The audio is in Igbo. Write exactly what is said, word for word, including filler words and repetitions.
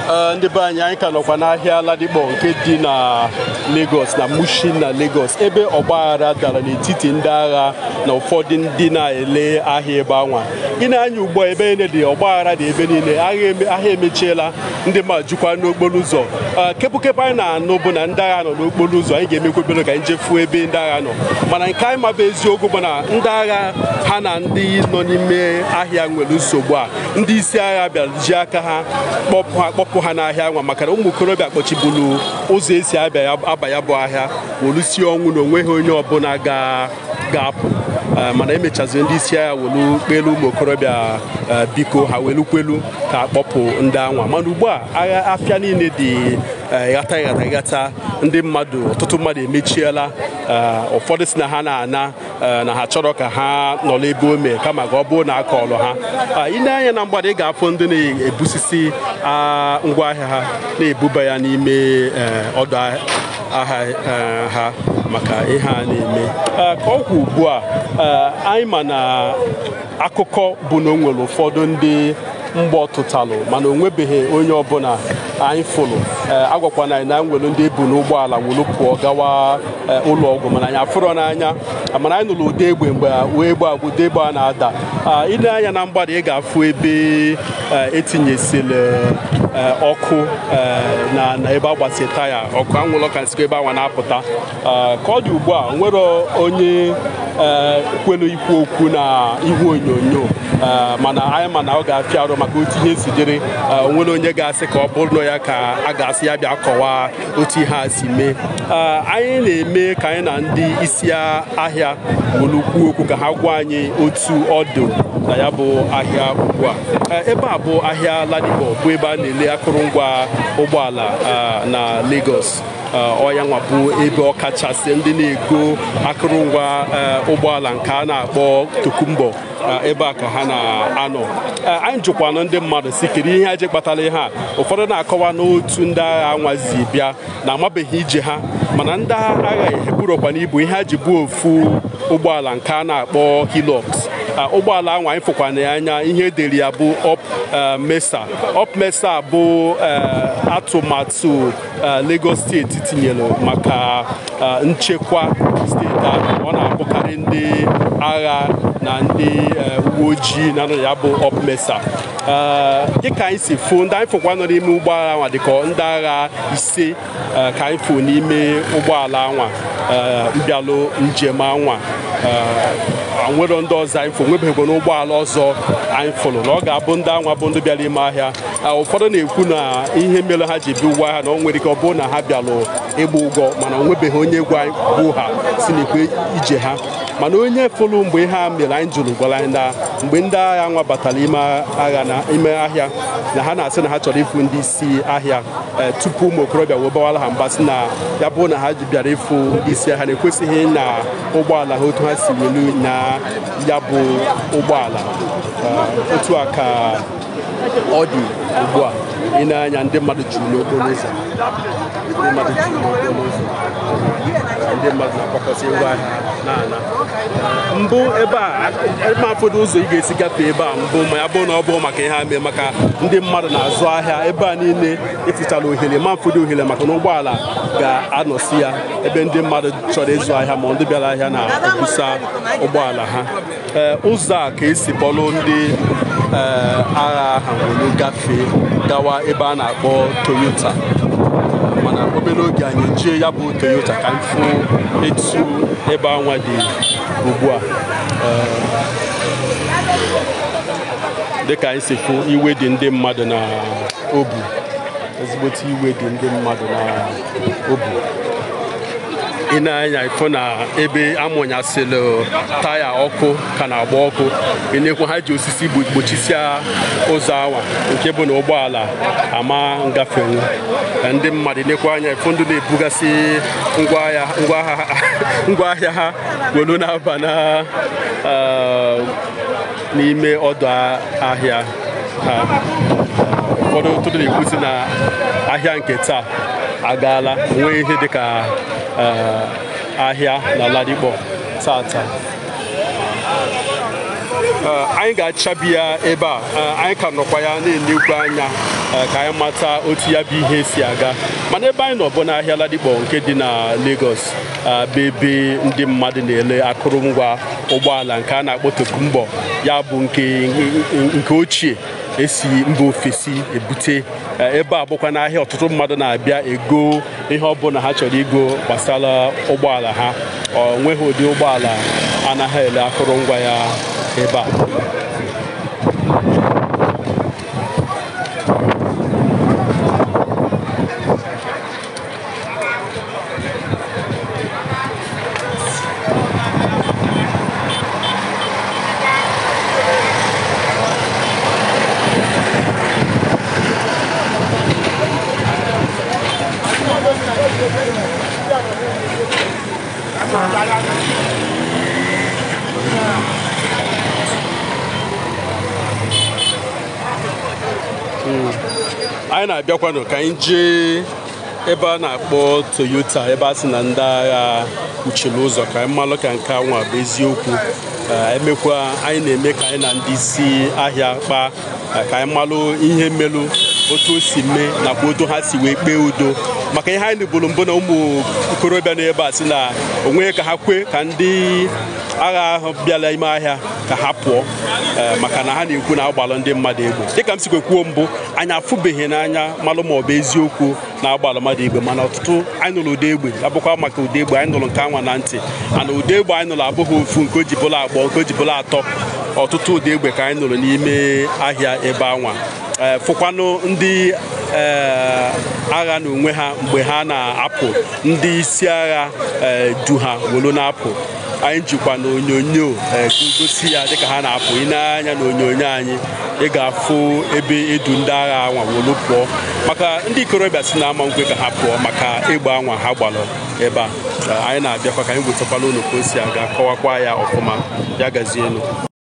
ndị be anyị anyị ka nọkwa n'ahịa Ladipo nke dị na Lagos na Mushin na Lagos ebe ọgbaghara dara n'etiti ndị agha na ụfọdụ ndị na-ele ahịa ebe anwa ị na-anya ugbu a ebe niile dị ọgbaghara dị ebe niile ahịa emechiela ndị mmadụ jukwa n'okporo ụzọ kepụkepụ anyị na-anụ bụ na ndị agha nọ n'okporo ụzọ anyị ga-emekwa obere ka anyị jefuo ebe ndị agha nọ mana nke anyị maba eziokwu bụ na ndị agha ha na ndị nọ n'ime ahịa nwere nsogbu a ndị isi agha bịara ji aka ha kpọpụ ha kpọpụ ha n'ahịa nwa maka na ụmụ okorobịa kpọchibulu ụzọ esi aba ya bụ ahịa wolusi ọnwụ na onweghị onye ọbụla ga-apụ mana emechaziri ndị isi agha welu kpelu ụmụ okorobịa biko ha welukwelu ka akpọpụ ndị anwa mana ugbu a agha afịa niile dị ghata ghata ghata ndị mmadụ ọtụtụ mmadụ emechiela ụfọdụ si na ha na-ana na ha chọrọ ka ha nọrọ ebe ome kama ka ọ bụrụ na aka ọlụ ha ị na-anya na mgbada ị ga-afụ ndị na-ebusisi ngwaahịa ha na-ebuba ya n'ime ọdụ ahịa ha maka ihe a na-eme ka ọ kwụ ugbu a anyị ma na akụkọ bụ na o nwere ụfọdụ ndị mgbe ọtụtalụ mana o nwebeghị onye ọbụla anyị fụrụ agwakwana anyị na nwere ndị ebu n'ụgbọala wolu pụọ gawa ụlọ ọgwụ mana anyị afụrọ n'anya mana anyị nụrụ ụdị egbe mgbe wee egbe agwụ ụdị egbe a na-ada ile anya na mgbada ị ga-afụ ebe etinyesịrị ọkụ na ebe agbasi taya ọkụ anwụrụ ka nsikọ ebe anwa na-apụta ka ọ dị ugbu a nwere onye kwelu ikwu okwu na ihu onyonyo mana anyị ma na ọ ga-afịa arụ maka otu ihe si dịrị onwere onye ga-asị ka ọ bụrụ ya ka a ga-asị ya bịa kọwaa otu ihe a si mee anyị na-eme ka anyị na ndị isi ahịa welu kwuo okwu ka ha gwa anyị otu ọdụ na ya bụ ahịa ugbu a ebe a bụ ahịa Ladipo bụ ebe a na-ele akụrụngwa ụgbọala na Lagos ọya nwa bụ ebe ọkachasị ndị na-ego akụrụngwa ụgbọala nke a na-akpọ tokumbo ebe a ka ha na-anọ anyị jụkwanụ ndị mmadụ si kedu ihe eji kpatara ihe a ụfọdụ na-akọwa n'otu ndị agha nwazi bịa na amabeghị ije ha mana ndị agha eburokwa n'ibu ihe ha ji bụ ofu ụgbọala nke a na-akpọ Hilux ụgbọala ahụ anyị fụkwana ya anya ihe edere ya bụ Up Mesa Up Mesa bụ atụmatụ Lagos steeti tinyere maka nchekwa steeti ahụ ọ na-abụkarị ndị agha na ndị uwe ojii na ya bụ Up Mesa dịka anyị si fụ ndị anyị fụkwa nọ n'ime ụgbọala anwa dịka ndị agha ise ka anyị fụ n'ime ụgbọala anwa mbịalụ njem anwa nwere ndị ọzọ anyị fụrụ nwebeghịkwa n'ụgbọala ọzọ anyị fụrụ na ọ ga-abụ ndị anwa bụ ndị bịara ime ahịa ụfọdụ na-ekwu na ihe mere ha ji bịa ụgwọ ahịa na ọ nwere ike ọ bụrụ na ha bịalụ ịgba ụgwọ mana o nwebeghị onye gwuo ha si n'ekwe ije ha mana onye fụrụ mgbe ihe a mere anyị jụrụ gwara anyị na mgbe ndị agha nwa batara ime agha na ime ahịa na ha na-asị na ha chọrọ ịfụ ndị isi ahịa tupu ụmụ okorobịa wee gbawara ha mba sị na ya bụrụ na ha bịara ịfụ ndị isi ahịa na-ekwesịghị na ụgbọala ha otu ha si welu na ya bụ ụgbọala otu a ka ọ dị ugbu a ị na-anya ndị mmadụ juru n'okporo ụzọ ndị mmadụ juru n'okporo ụzọ ndị mmadụ na-akwakọsị ngwa ahịa na-ana mbụ ebe a ebe afọdụ ụzọ ị ga-esi gafee ebe a mbụ ma ya bụrụ na ọ bụ maka ihe ha mee maka ndị mmadụ na-azụ ahịa ebe a niile efichara ohere ma mfọdụ ohere maka na ụgbọala ga-anọsi ya ebe ndị mmadụ chọrọ ịzụ ahịa ma ndị bịara ahịa na-ebusa ụgbọala ha ụzọ a ka esi kpọrọ ndị agha ahụ were gafee gawa ebe a na-akpọ Toyota mana obere oge anyị jee ya bụ Toyota ka m fụ etu ebe anwa dị ugbu a dịka anyị si fụ iwe dị ndị mmadụ na obu ezigbote iwe dị ndị mmadụ na obu ị na-anya ifo na ebe amụnyasịrị taya ọkụ ka na-agba ọkụ ị na-ekwu ha ji osisi gbochisia ụzọ awa nke bụ na ụgbọala ama ngafenwu ndị mmadụ na-ekwu anya ifo ndị na-ebugasị ngwaahịa ha welu na-aba na n'ime ọdụ ahịa ha ụfọdụ ụtụtụ na-ekwusi na ahịa nke taa agaala nwee ihe dịka ahịa na Ladipo tata anyị ga-achabi ya ebe a anyị ka nọkwa ya na-elekwu anya ka anyị mata otu ya bụ ihe si aga mana ebe anyị nọ bụ n'ahịa Ladipo nke dị na Lagos bụ ebe ndị mmadụ na-ele akụrụngwa ụgbọala nke a na-akpọ tokumbo ya bụ nke nke ochie esi mba ofesi ebute ebe a bụkwa n'ahịa ọtụtụ mmadụ na-abịa ego ihe ọbụla ha chọrọ igo gbasara ụgbọala ha ọ nweghị ụdị ụgbọala anaghị ele akụrụngwa ya ebe a anyị na-abịakwanụ ka anyị jee ebe a na-akpọ Toyota ebe a sị na ndị agha kpuchiri ụzọ ka anyị malụ ka nke anwa bụ eziokwu emekwa anyị na-eme ka anyị na ndị isi ahịa kpaa ka anyị malụ ihe mmelụ otu o si mee nakwa otu ha si wee kpee udo maka ihe anyị nụbụrụ mbụ na ụmụ okorobịa n'ebe a sị na onwe ka ha kwe ka ndị agha ahụ bịala ime ahịa ka ha pụọ maka na ha na-ekwu na agbalụ ndị mmadụ egbe dịka m sikwe kwuo mbụ anyị afụbeghị n'anya malụ ma ọ bụ eziokwu na agbalụ mmadụ egbe mana ọtụtụ anyị nụrụ ụdị egbe abụkwa maka ụdị egbe anyị nụrụ nke anwa na ntị mana ụdị egbe anyị nụrụ abụghị ofu nke o ji bụla abụọ nke o ji bụla atọ ọtụtụ ụdị egbe ka anyị nụrụ n'ime ahịa ebe anwa fụkwanụ ndị agha na onwe ha mgbe ha na-apụ ndị isi agha du ha wolo na-apụ anyị jikwa na onyonyo gosi ya dịka ha na-apụ ị na-anya na onyonyo anyị ị ga-afụ ebe edu ndị agha anwa wolo pụọ maka ndị ikorobịa si na ama nkwe ka ha pụọ maka egbe anwa ha gbalụ ebe a anyị na-abịakwa ka anyị wetakwala unu ka o si aga kọwakwa ya ọfụma ya gazie elu